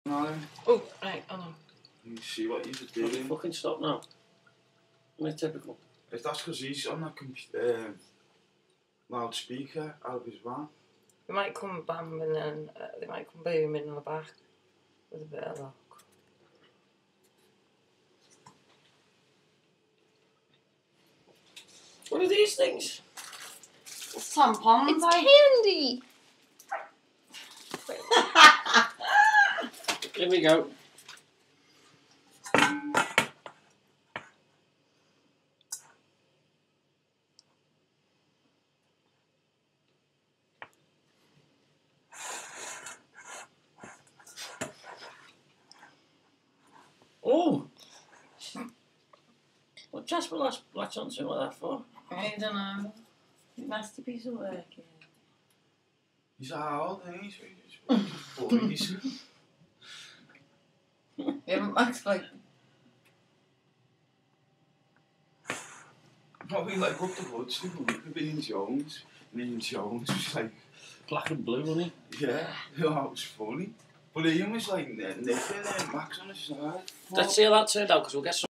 No. Oh, right, hold on. You see what he's Will doing. you fucking stop now? Isn't it typical? If that's because he's on that loudspeaker out of his van. They might come bam and then they might come booming on the back with a bit of luck. What are these things? Tampons. It's candy. Here we go. Oh! What Jasper latch on something like that for? I don't know. Masterpiece of work. Yeah. He's old, and he's 40s. Yeah, but Max like. Probably like up the woods to look at Ian Jones. And Ian Jones was like, Black and blue, wasn't he? yeah, that was funny. But Ian was like nipping Max on his side. Let's see how that turned out, because we'll get some.